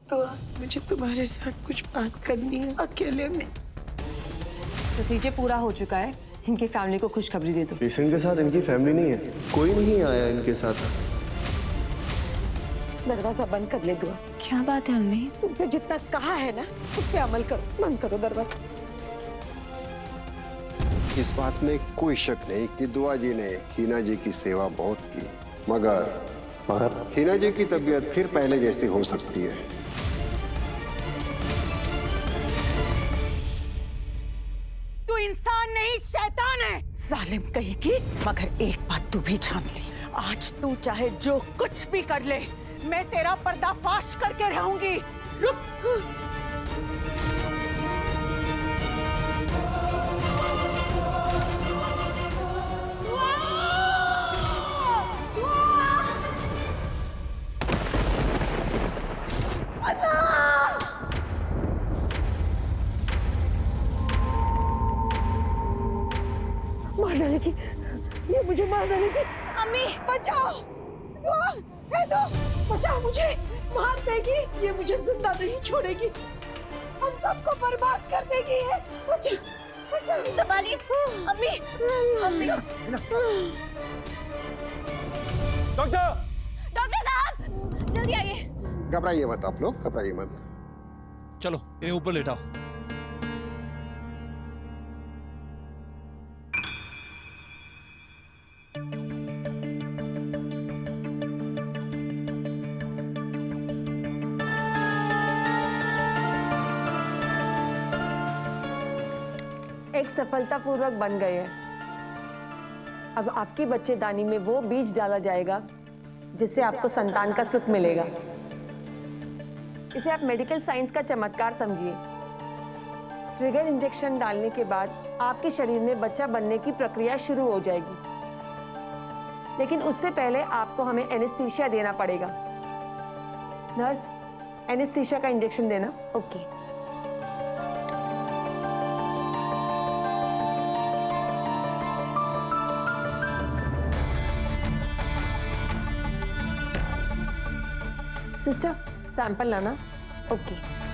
तो मुझे तुम्हारे साथ कुछ बात करनी है अकेले में। प्रोसीजर पूरा हो चुका है, इनकी फैमिली को खुशखबरी दे दो। पेशेंट के साथ इनकी फैमिली नहीं है, कोई नहीं आया इनके साथ। दरवाजा बंद कर ले दुआ। क्या बात है अम्मी? तुमसे जितना कहा है ना उस पे अमल करो, बंद करो दरवाजा। इस बात में कोई शक नहीं कि दुआ जी ने हिना जी की सेवा बहुत की, मगर हिना जी की तबीयत फिर पहले जैसी हो सकती है। तू इंसान नहीं शैतान है, जालिम कहीं की। मगर एक बात तू भी जान ले, आज तू चाहे जो कुछ भी कर ले, मैं तेरा पर्दाफाश करके रहूंगी। रुक। मार डालेगी, ये मुझे मार डालेगी। अम्मी बचाओ, दुआ है तो बचाओ मुझे, मार देगी ये, मुझे जिंदा नहीं छोड़ेगी, हम सबको बर्बाद कर देगी ये। बचाओ बचाओ, संभालिए अम्मी। अम्मी डॉक्टर, डॉक्टर साहब जल्दी आइए। घबराइए मत आप लोग, घबराइए मत। चलो इन्हें ऊपर लेटाओ। एक सफलतापूर्वक बन गए हैं। अब आपकी बच्चेदानी में वो बीज डाला जाएगा जिससे आपको संतान का सुख मिलेगा। इसे आप मेडिकल साइंस का चमत्कार समझिए। ट्रिगर इंजेक्शन डालने के बाद आपके शरीर में बच्चा बनने की प्रक्रिया शुरू हो जाएगी, लेकिन उससे पहले आपको हमें एनेस्थीसिया देना पड़ेगा। नर्स, एनेस्थीसिया का इंजेक्शन देना। ओके। सिस्टर, सैंपल लाना। ओके।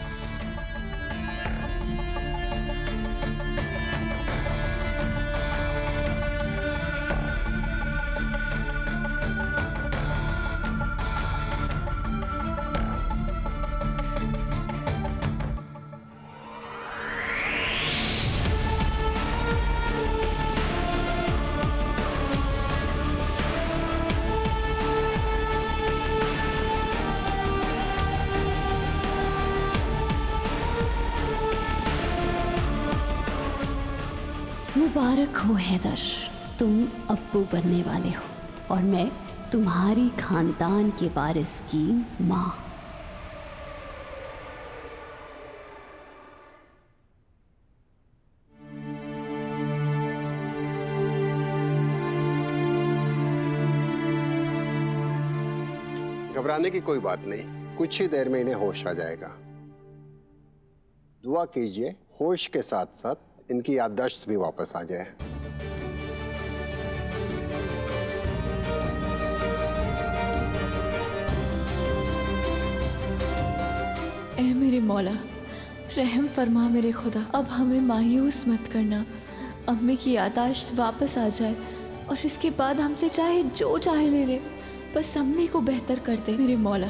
मुबारक हो हैदर, तुम अब्बू बनने वाले हो और मैं तुम्हारी खानदान के वारिस की माँ। घबराने की कोई बात नहीं, कुछ ही देर में इन्हें होश आ जाएगा। दुआ कीजिए होश के साथ साथ इनकी याददाश्त भी वापस आ जाए। ऐ मेरे मौला, रहम फरमा मेरे खुदा, अब हमें मायूस मत करना। अम्मी की याददाश्त वापस आ जाए और इसके बाद हमसे चाहे जो चाहे ले ले, बस अम्मी को बेहतर कर दे मेरे मौला।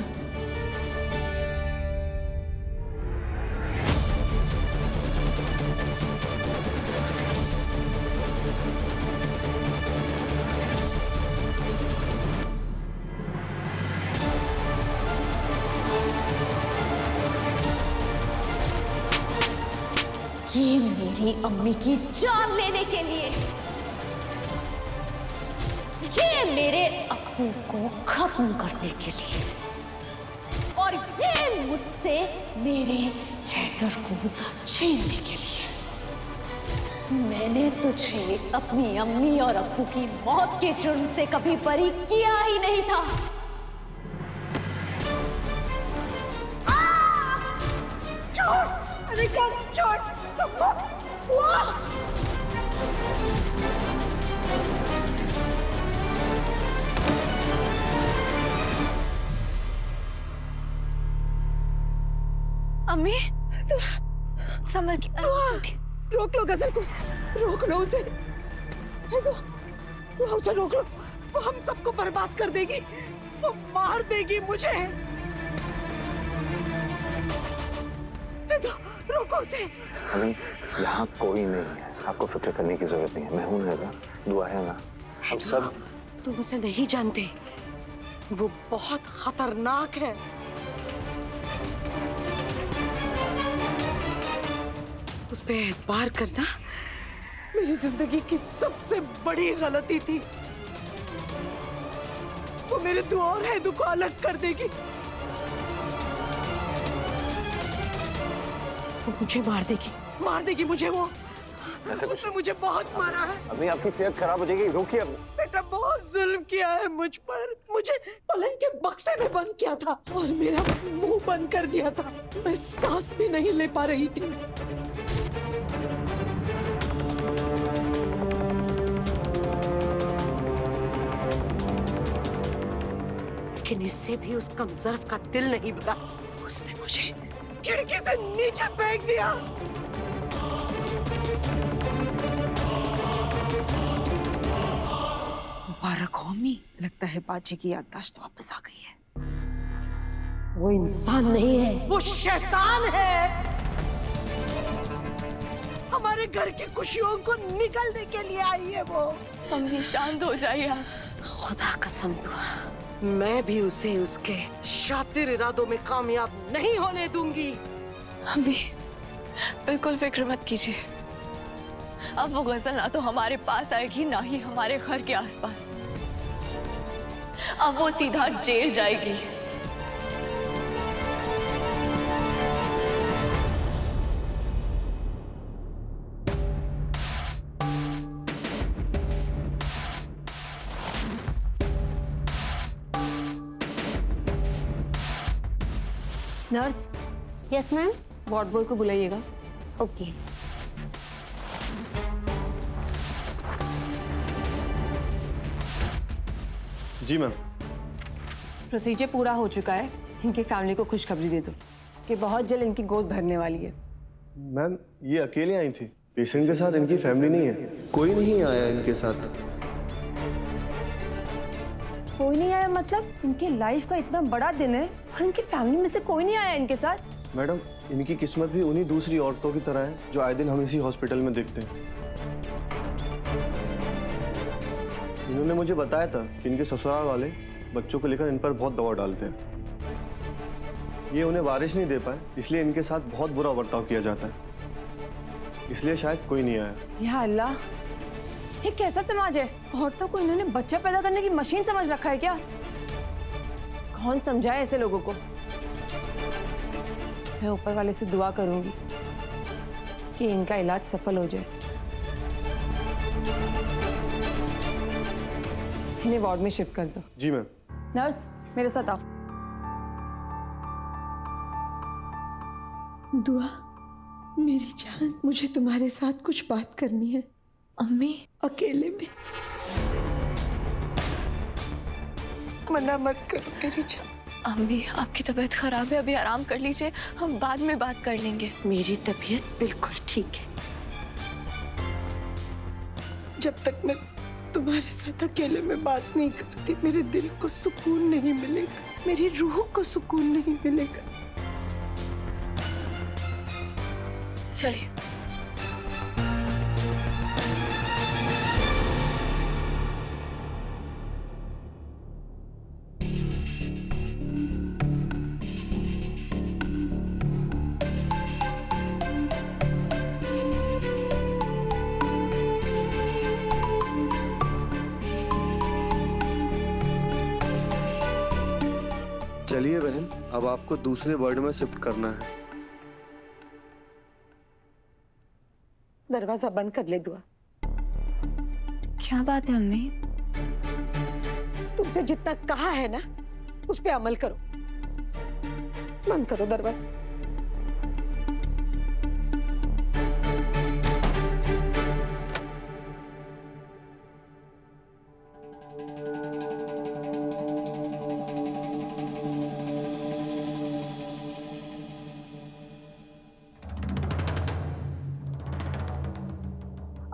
ये मेरी अम्मी की जान लेने के लिए, ये मेरे अब्बू को खत्म करने के लिए, और ये मुझसे मेरे हैदर को छीनने के लिए। मैंने तुझे अपनी अम्मी और अब्बू की मौत के जुर्म से कभी बरी किया ही नहीं था। छोड़, अरे छोड़। वाह! अम्मी समझ रोक लो गजल को, रोक लो उसे, उसे रोक लो। वो हम सबको बर्बाद कर देगी, वो मार देगी मुझे। रोको उसे। अभी यहाँ कोई नहीं है, आपको फिक्र करने की जरूरत नहीं है। मैं हूं ना, दुआ है ना, हम सब। तुम उसे नहीं जानते, वो बहुत खतरनाक है। उस पे एतबार करना मेरी जिंदगी की सबसे बड़ी गलती थी। वो मेरे दो और हैदू को अलग कर देगी। वो मुझे मार देगी मुझे। वो उसने मुझे बहुत मारा है। अभी आपकी सेहत खराब हो जाएगी, रोकिए अब। बेटा बहुत जुल्म किया है मुझ पर। मुझे पलंग के बक्से में बंद किया था और मेरा मुंह बंद कर दिया था। मैं सांस भी नहीं ले पा रही थी। लेकिन इससे भी उस कमजोर का दिल नहीं भरा। उसने मुझे खिड़की से नीचे फेंक दिया। मुबारक हो अम्मी, लगता है बाजी की याददाश्त वापस आ गई है। वो इंसान नहीं है, वो शैतान है। हमारे घर की खुशियों को निगलने के लिए आई है वो। अम्मी शांत हो जाइए आप। खुदा कसम दुआ, मैं भी उसे उसके शातिर इरादों में कामयाब नहीं होने दूंगी। अम्मी बिल्कुल फिक्र मत कीजिए। अब वो गजल ना तो हमारे पास आएगी, ना ही हमारे घर के आसपास। अब वो सीधा जेल जाएगी। Nurse, yes ma'am. Ward boy को बुलाइएगा। ओके। जी मैम। प्रोसीजर पूरा हो चुका है। इनकी फैमिली को खुशखबरी दे दो कि बहुत जल्द इनकी गोद भरने वाली है। मैम ये अकेले आई थी, पेशेंट के साथ इनकी फैमिली नहीं है। कोई नहीं आया इनके साथ। कोई नहीं आया मतलब? इनकी लाइफ का इतना बड़ा दिन है और इनकी फैमिली में से कोई नहीं आया इनके साथ? मैडम इनकी किस्मत भी उन्हीं दूसरी औरतों की तरह है जो आए दिन हम इसी हॉस्पिटल में देखते हैं। इन्होंने मुझे बताया था कि इनके ससुराल वाले बच्चों को लेकर इन पर बहुत दबाव डालते हैं। ये उन्हें बारिश नहीं दे पाए, इसलिए इनके साथ बहुत बुरा बर्ताव किया जाता है। इसलिए शायद कोई नहीं आया। या अल्लाह, ये कैसा समाज है? औरतों को इन्होंने बच्चा पैदा करने की मशीन समझ रखा है क्या? कौन समझाए ऐसे लोगों को? मैं ऊपर वाले से दुआ करूंगी कि इनका इलाज सफल हो जाए। इन्हें वार्ड में शिफ्ट कर दो। जी मैम। नर्स मेरे साथ आओ। दुआ मेरी जान, मुझे तुम्हारे साथ कुछ बात करनी है। अम्मी अकेले में। मना मत करो मेरी जान। अम्मी आपकी तबीयत खराब है, अभी आराम कर लीजिए, हम बाद में बात कर लेंगे। मेरी तबीयत बिल्कुल ठीक है। जब तक मैं तुम्हारे साथ अकेले में बात नहीं करती, मेरे दिल को सुकून नहीं मिलेगा, मेरी रूह को सुकून नहीं मिलेगा। चलिए। चलिए बहन, अब आपको दूसरे वार्ड में शिफ्ट करना है। दरवाजा बंद कर ले दुआ। क्या बात है अम्मी? तुमसे जितना कहा है ना, उस पे अमल करो। बंद करो दरवाजा।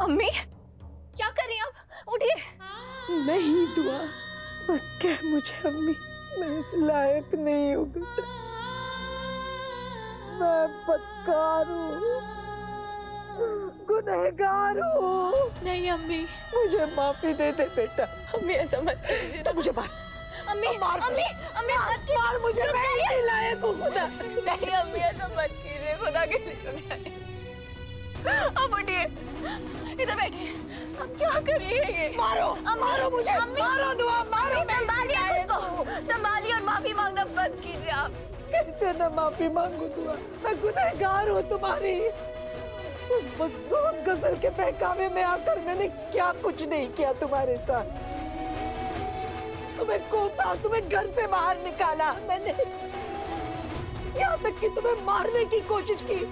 अम्मी क्या कर रही हैं आप? उठिए। नहीं दुआ, मत कह मुझे अम्मी, मैं इस लायक नहीं हूँ बेटा। मैं बदकार हूँ, गुनहगार हूँ। नहीं अम्मी, मुझे माफी दे दे बेटा। अम्मी ऐसा मत कीजिए। तो मुझे मार, अम्मी मार अम्मी अम्मी मार मुझे, मैं नहीं लायक हूँ खुदा। नहीं अम्मी ऐसा मत कीजिए, खुदा के लिए। अब उठिए, इधर बैठिए। अब क्या कर रही है ये? मारो, मारो मुझे, मारो दुआ, मारो। संभालिए खुद को, संभालिए और माफी मांगना बंद कीजिए आप। कैसे ना माफी मांगू दुआ, मैं गुनहगार हूँ तुम्हारी। उस बदसूरत गजल के बहकावे में आकर मैंने क्या कुछ नहीं किया तुम्हारे साथ। तुम्हें कोसा, तुम्हें घर से बाहर निकाला मैंने, यहाँ तक कि तुम्हें मारने की कोशिश की।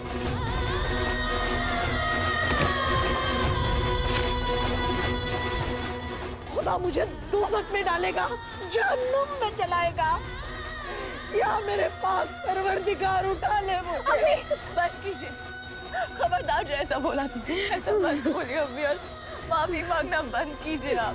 खुदा मुझे दोज़ख में डालेगा, जहन्नुम में चलाएगा, या मेरे पाक परवरदिगार उठा ले मुझे। अम्मी बंद कीजिए, खबरदार जो ऐसा बोला तुम, ऐसा मत बोलिए अम्मी, और माफी मांगना बंद कीजिए आप।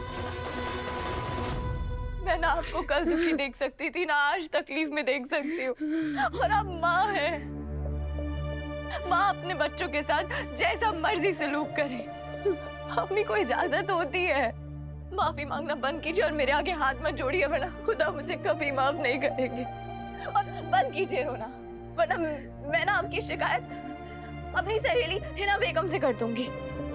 मैं ना आपको कल दुखी देख सकती थी, ना आज तकलीफ में देख सकती हूँ। और आप माँ है, माँ अपने बच्चों के साथ जैसा मर्जी सलूक करे, अम्मी को इजाजत होती है। माफी मांगना बंद कीजिए और मेरे आगे हाथ मत जोड़िए, वरना खुदा मुझे कभी माफ नहीं करेंगे। और बंद कीजिए रोना, वरना मैं ना आपकी शिकायत अपनी सहेली हिना बेगम से कर दूंगी।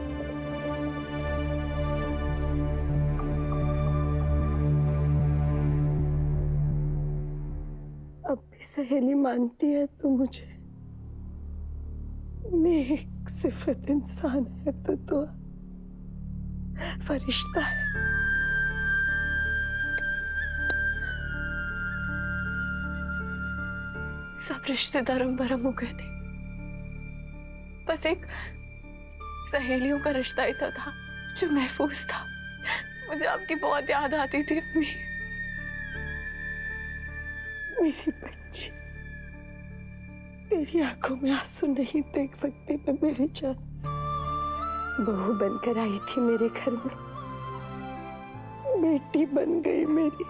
अब भी सहेली मानती है तो मुझे? नेक सिफत इंसान है तो दुआ फरिश्ता है। सब रिश्ते धर्म भरम हो गए थे, बस एक सहेलियों का रिश्ता ही था जो महफूज था। मुझे आपकी बहुत याद आती थी अम्मी। मेरी बच्ची, तेरी आंखों में आंसू नहीं देख सकती मैं मेरी जान। बहू बनकर आई थी मेरे घर में, बेटी बन गई मेरी।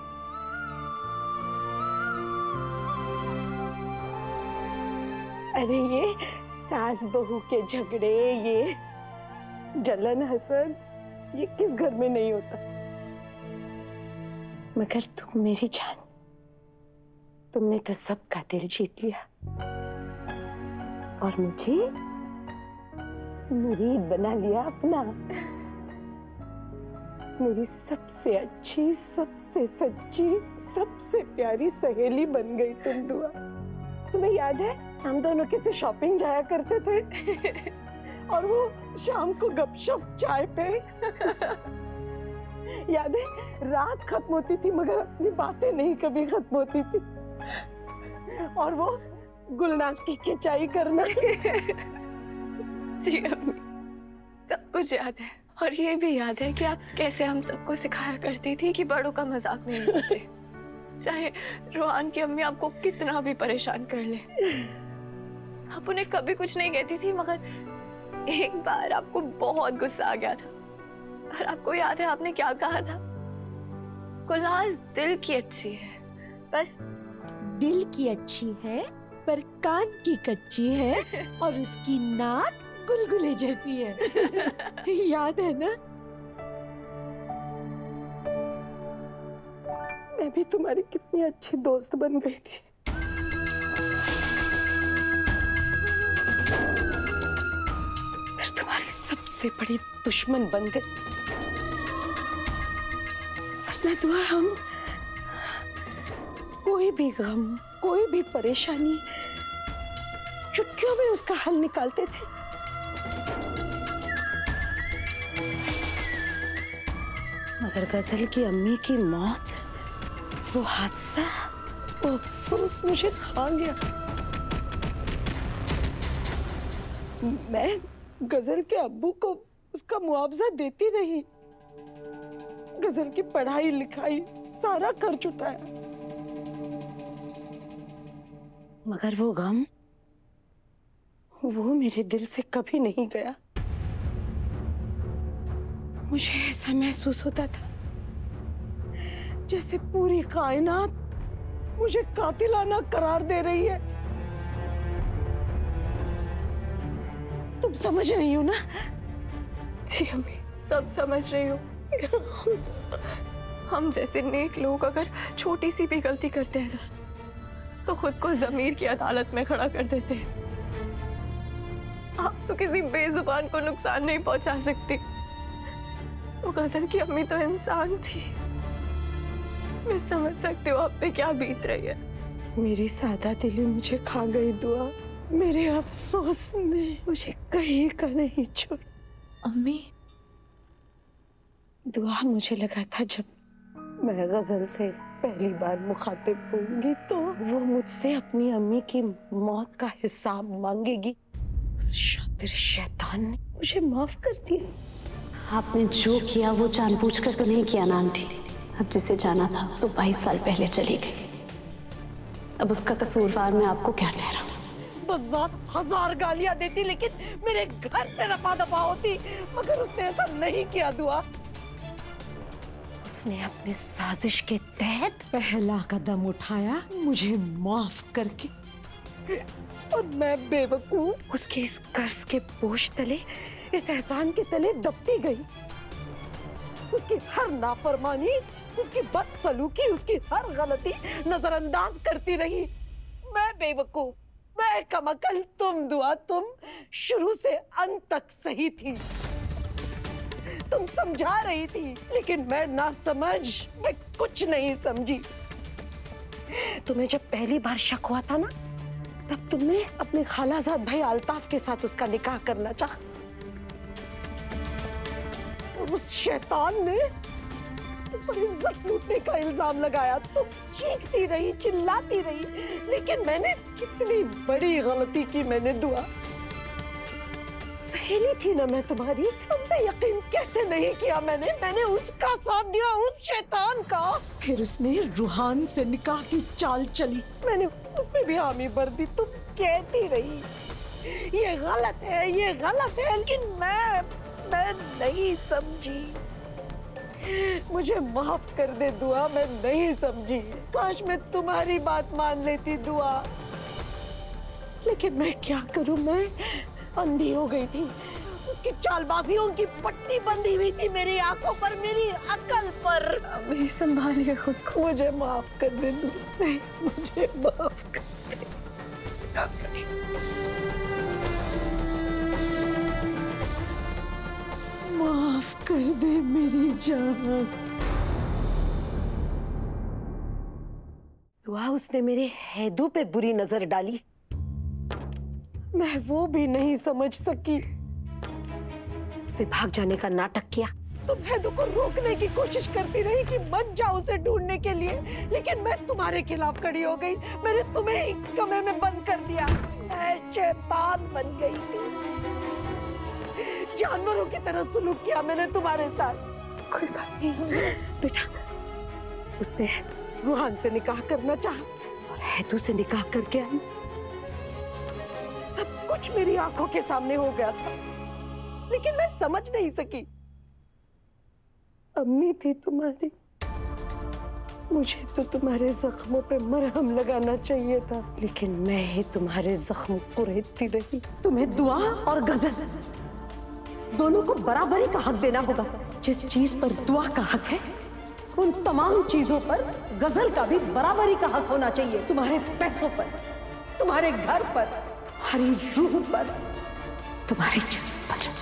अरे ये सास बहू के झगड़े, ये जलन हसद, ये किस घर में नहीं होता। मगर तुम मेरी जान, तुमने तो सबका दिल जीत लिया और मुझे मुरीद बना लिया अपना। मेरी सबसे अच्छी, सबसे सच्ची, सबसे प्यारी सहेली बन गई तुम दुआ। तुम्हें याद है हम दोनों कैसे शॉपिंग जाया करते थे और वो शाम को गपशप चाय पे। याद है रात खत्म होती थी मगर अपनी बातें नहीं कभी खत्म होती थी, और वो गुलनाज की खिंचाई करना। जी अम्मी, सब कुछ याद है। और ये भी याद है कि आप कैसे हम सबको सिखाया करती थी कि बड़ों का मजाक नहीं करते, चाहे रोहान की अम्मी आपको कितना भी परेशान कर ले। आप उन्हें कभी कुछ नहीं कहती थी, मगर एक बार आपको बहुत गुस्सा आ गया था और आपको याद है आपने क्या कहा था? गुलनाज दिल की अच्छी है, बस दिल की अच्छी है पर कान की कच्ची है और उसकी नाक गुलगुले जैसी है। याद है ना? मैं भी तुम्हारी कितनी अच्छी दोस्त बन गई थी। फिर तुम्हारी सबसे बड़ी दुश्मन बन गई। वरना दुआ हम कोई भी गम, कोई भी परेशानी चुटकियों में उसका हल निकालते थे। मगर गजल की अम्मी की मौत, वो हादसा, वो अफसोस मुझे खा गया। मैं गजल के अब्बू को उसका मुआवजा देती रही, गजल की पढ़ाई लिखाई सारा कर चुकाया, मगर वो गम, वो मेरे दिल से कभी नहीं गया। मुझे ऐसा महसूस होता था जैसे पूरी कायनात मुझे कातिलाना करार दे रही है। तुम समझ रही हो ना? जी अम्मी, सब समझ रही हूँ। हम जैसे नेक लोग अगर छोटी सी भी गलती करते हैं ना तो खुद को ज़मीर की अदालत में खड़ा कर देते हैं। आप तो किसी बेजुबान को नुकसान नहीं पहुंचा सकती, तो गजल की अम्मी तो इंसान थी। मैं समझ सकती हूँ आप पे क्या बीत रही है। मेरी सादा दिली मुझे खा गई दुआ। मेरे अफसोस ने मुझे कहीं का नहीं छोड़। अम्मी, दुआ, मुझे लगा था जब मैं गजल से पहली बार मुखातिब होंगी तो वो मुझसे अपनी अम्मी की मौत का हिसाब मांगेगी। उस शातिर शैतान ने मुझे माफ कर दिया। आपने जो किया वो जानबूझकर तो नहीं किया ना आंटी। अब जिसे जाना था तो 22 साल पहले चली गई। अब उसका कसूरवार मैं आपको क्या ठहराऊं? 10,000 गालियां देती लेकिन मेरे घर से रफा दफा होती, मगर उसने ऐसा नहीं किया दुआ। उसने अपनी साजिश के तहत पहला कदम उठाया मुझे माफ करके, और मैं बेवकूफ उसके इस कर्ज के बोझ तले, इस एहसान के तले दबती गई। उसकी हर नाफरमानी, उसकी बदसलूकी, उसकी हर गलती नजरअंदाज करती रही। मैं बेवकूफ, मैं कमअकल, तुम दुआ, तुम शुरू से अंत तक सही थी। तुम समझा रही थी लेकिन मैं ना समझ, मैं कुछ नहीं समझी। तुम्हें जब पहली बार शक हुआ था ना, तब तुमने अपने खालाजाद भाई अल्ताफ के साथ उसका निकाह करना चाहा। और उस शैतान ने उस पर इज्जत लूटने का इल्जाम लगाया। तुम चीखती रही, चिल्लाती रही, लेकिन मैंने कितनी बड़ी गलती की। मैंने दुआ, सहेली थी ना मैं तुम्हारी, तुम पे यकीन कैसे नहीं किया मैंने उसका साथ दिया, उस शैतान का। फिर उसने रूहान से निकाह की चाल चली, मैंने उसमें भी हामी भर दी। तुम कहती रही ये गलत है, ये गलत है, लेकिन मैं नहीं समझी। मुझे माफ कर दे दुआ, मैं नहीं समझी। काश मैं तुम्हारी बात मान लेती दुआ, लेकिन मैं क्या करूं, मैं अंधी हो गई थी। उसकी चालबाजियों की पट्टी बंधी हुई थी मेरी आंखों पर, मेरी अकल पर। अम्मी संभालिए खुद को। मुझे माफ कर दे दुआ, मुझे माफ कर दे। माफ कर दे मेरी जान। दुआ, उसने मेरे हैदू पे बुरी नजर डाली, मैं वो भी नहीं समझ सकी। उसे भाग जाने का नाटक किया। तुम हैदू को रोकने की कोशिश करती रही कि मत जाओ उसे ढूंढने के लिए, लेकिन मैं तुम्हारे खिलाफ खड़ी हो गई। मैंने तुम्हें ही कमरे में बंद कर दिया। मैं शैतान बन गई थी। जानवरों की तरह सुलूक किया मैंने तुम्हारे साथ। कोई बात नहीं बेटा, उसने रूहान से निकाह करना चाहा और हैदू से निकाह करके आई। सब कुछ मेरी आंखों के सामने हो गया था, लेकिन मैं समझ नहीं सकी। अम्मी थी तुम्हारी, मुझे तो तुम्हारे जख्मों पे मरहम लगाना चाहिए था, लेकिन मैं ही तुम्हारे जख्म कुरेदती रही। तुम्हें दुआ और गजल दोनों को बराबरी का हक देना होगा। जिस चीज पर दुआ का हक है, उन तमाम चीजों पर गजल का भी बराबरी का हक होना चाहिए। तुम्हारे पैसों पर, तुम्हारे घर पर, तुम्हारी रूह पर, तुम्हारे जिस्म पर।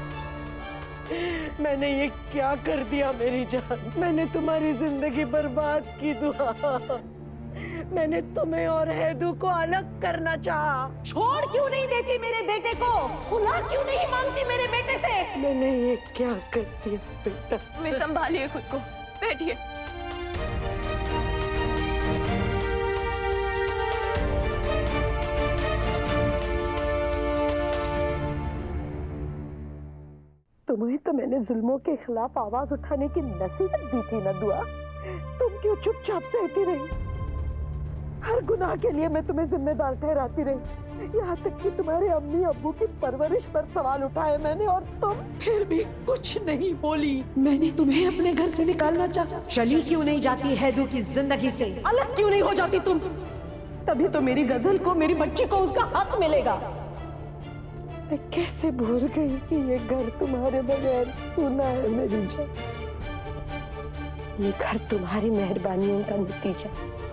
मैंने ये क्या कर दिया मेरी जान? मैंने तुम्हारी जिंदगी बर्बाद की दुआ। मैंने तुम्हें और हैदू को अलग करना चाहा। छोड़ क्यों नहीं देती मेरे बेटे को? खुला क्यों नहीं मांगती मेरे बेटे से? मैंने ये क्या कर दिया बेटा? मैं संभालिए खुद को, बैठिए। तुम्हें तो मैंने जुल्मों के खिलाफ आवाज उठाने की नसीहत दी थी ना दुआ। तुम क्यों चुपचाप सहती रही? हर गुनाह के लिए मैं तुम्हें जिम्मेदार ठहराती रही। यहाँ तक कि तुम्हारे अम्मी अब्बू की परवरिश पर सवाल उठाए मैंने, और तुम फिर भी कुछ नहीं बोली। मैंने तुम्हें अपने घर से निकालना चाहा, चली क्यों नहीं जाती हैदू की जिंदगी से? अलग क्यों नहीं हो जाती तुम? तभी तो मेरी गजल को, मेरी बच्ची को उसका हक मिलेगा। मैं कैसे भूल गई कि ये घर तुम्हारे बगैर सूना है मेरी जान। ये घर तुम्हारी मेहरबानियों का नतीजा।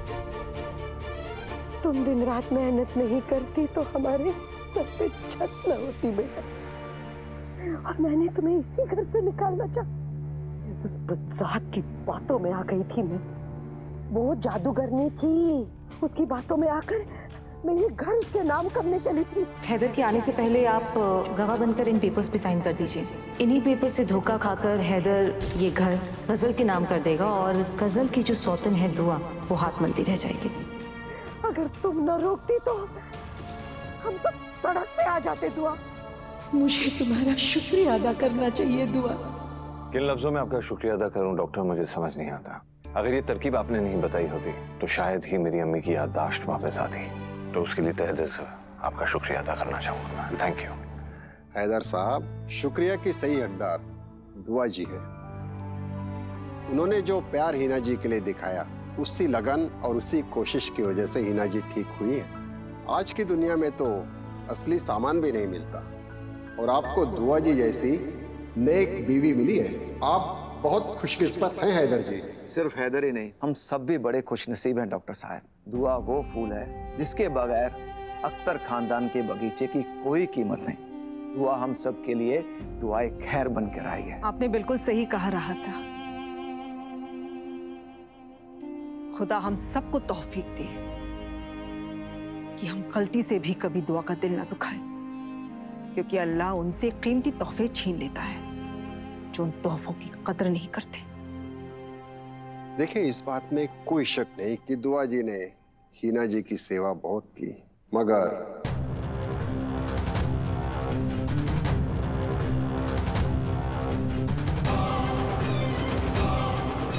तुम दिन रात मेहनत नहीं करती तो हमारे सर पे छत न होती बेटा। और मैंने तुम्हें इसी घर से निकालना चाहा। उस बदजात की बातों में आ गई थी मैं। वो जादूगरनी थी, उसकी बातों में आकर मैं ये घर उसके नाम करने चली थी। हैदर के आने से पहले आप गवाह बनकर इन पेपर्स पे साइन कर दीजिए। इन्हीं पेपर से धोखा खाकर हैदर ये घर गजल के नाम कर देगा और गजल की जो सौतन है दुआ, वो हाथ मलती रह जाएगी। अगर तुम न रोकती तो हम सब सड़क पे आ जाते। दुआ, मुझे तुम्हारा शुक्रिया अदा करना चाहिए। दुआ, किन लफ्जों में आपका शुक्रिया अदा करूं डॉक्टर, मुझे समझ नहीं आता। अगर ये तरकीब आपने नहीं बताई होती तो शायद ही मेरी अम्मी की याददाश्त वापस आती। तो उसके लिए तहे दिल से आपका शुक्रिया अदा करना चाहूंगा। Thank you. हैदर साहब, शुक्रिया की सही हकदार दुआ जी है। उन्होंने जो प्यार हिना जी के लिए दिखाया, उसी लगन और उसी कोशिश की वजह से हिना जी ठीक हुई है। आज की दुनिया में तो असली सामान भी नहीं मिलता, और आपको दुआ जी जैसी नेक बीवी मिली है। आप बहुत खुशकिस्मत हैं हैदर जी। सिर्फ हैदर ही नहीं, हम सब भी बड़े खुशनसीब हैं डॉक्टर साहब। दुआ वो फूल है जिसके बगैर अख्तर खानदान के बगीचे की कोई कीमत नहीं। दुआ हम सब के लिए दुआए खैर बन कर आई है। आपने बिल्कुल सही कहा राहत साहब। खुदा हम सबको तौफीक दे कि हम गलती से भी कभी दुआ का दिल ना दुखाएं, क्योंकि अल्लाह उनसे कीमती तोहफे छीन लेता है जो उन तोहफों की कदर नहीं करते। देखिए, इस बात में कोई शक नहीं कि दुआ जी ने हिना जी की सेवा बहुत की, मगर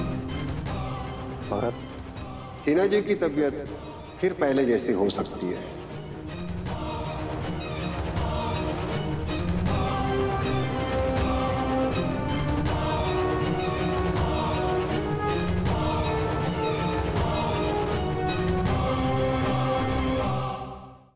हिना जी की तबीयत फिर पहले जैसी हो सकती है।